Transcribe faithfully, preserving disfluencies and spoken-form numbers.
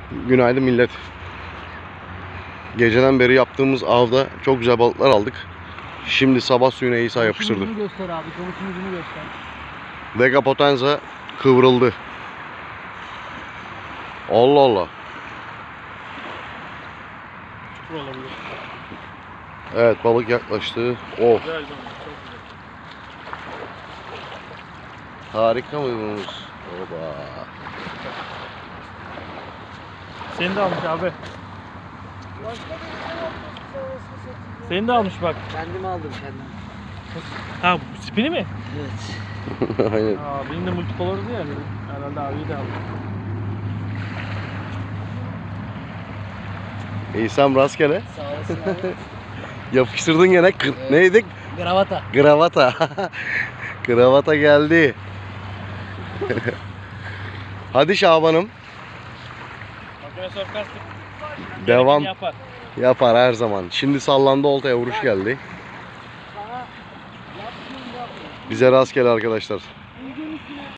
Günaydın millet. Geceden beri yaptığımız avda çok güzel balıklar aldık. Şimdi sabah suyuna İsa yapıştırdı. Komşumuzunu göster abi, komşumuzunu göster. Vega Potenza kıvrıldı. Allah Allah. Çukur olabilir. Evet, balık yaklaştı. Of. Güzel balık, çok güzel. Harika mıymız? Oba. Seni de almış abi. Seni de almış bak. Kendim aldım kendim. Ha, spini mi? Evet. Aynen. Aa, benim de multicolor'du ya. Herhalde abiyi de aldım. İsa'm rastgele. Sağ olasın abi. Yapıştırdın gene. Kır- Evet. Neydi? Gravata. Gravata. Gravata geldi. Hadi Şaban'ım. Makine sarkastik. Devam. Yapar. Yapar her zaman. Şimdi sallandı oltaya, vuruş geldi. Bize rastgele arkadaşlar.